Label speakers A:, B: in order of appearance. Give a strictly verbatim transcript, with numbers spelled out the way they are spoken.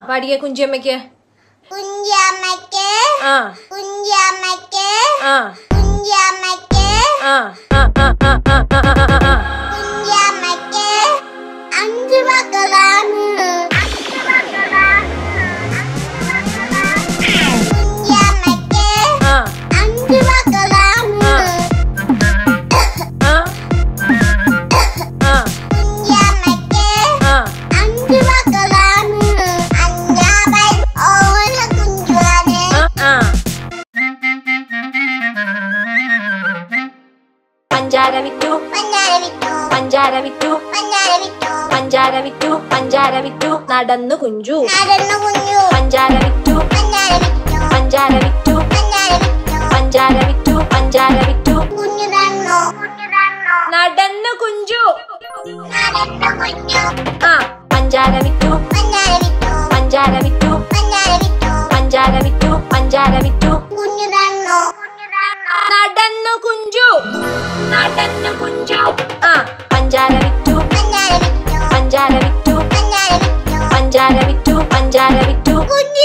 A: പാടിയേ കുഞ്ചിയമ്മയ്ക്ക്.
B: കുഞ്ചിയമ്മയ്ക്ക്
A: ആ
B: കുഞ്ചിയമ്മയ്ക്ക്
A: ആ
B: കുഞ്ചിയമ്മയ്ക്ക്
A: ആ ആ ആ ആ ആ ആ ആ
B: കുഞ്ചിയമ്മയ്ക്ക് അഞ്ച് മക്കളാണ്. കുഞ്ചിയമ്മയ്ക്ക്
A: ആ
B: അഞ്ച് മക്കളാണ്.
A: ആ ആ
B: കുഞ്ചിയമ്മയ്ക്ക്
A: ആ
B: അഞ്ച് മക്കളാണ്. അഞ്ചാമൻ ഓല കുഞ്ചുവാണ്.
A: ആ പഞ്ചാര വിറ്റു
B: പഞ്ചാര വിറ്റു
A: പഞ്ചാര വിറ്റു
B: പഞ്ചാര വിറ്റു
A: പഞ്ചാര വിറ്റു പഞ്ചാര വിറ്റു നടന്നു കുഞ്ചു.
B: നടന്നു കുഞ്ഞു.
A: പഞ്ചാര വിറ്റു
B: പഞ്ചാര വിറ്റു
A: പഞ്ചാര വിറ്റു
B: പഞ്ചാര വിറ്റു
A: പഞ്ചാര വിറ്റു പഞ്ചാര വിറ്റു
B: കുഞ്ഞു തന്നു. കുഞ്ഞു തന്നു.
A: നടന്നു കുഞ്ചു.
B: നടന്നു കുഞ്ഞു.
A: ആ പഞ്ചാര വിറ്റു
B: പഞ്ചാര വിറ്റു
A: പഞ്ചാര വിറ്റു
B: പഞ്ചാര വിറ്റു
A: പഞ്ചാര വിറ്റു പഞ്ചാര വിറ്റു
B: കുഞ്ഞു തന്നു. കുഞ്ഞു തന്നു.
A: നടന്നു കുഞ്ചു. നടന്നു കുഞ്ചു. ആ പഞ്ചാര വിറ്റു
B: പഞ്ചാര വിറ്റു
A: പഞ്ചാര വിറ്റു
B: പഞ്ചാര വിറ്റു
A: പഞ്ചാര വിറ്റു പഞ്ചാര വിറ്റു
B: കുഞ്ഞു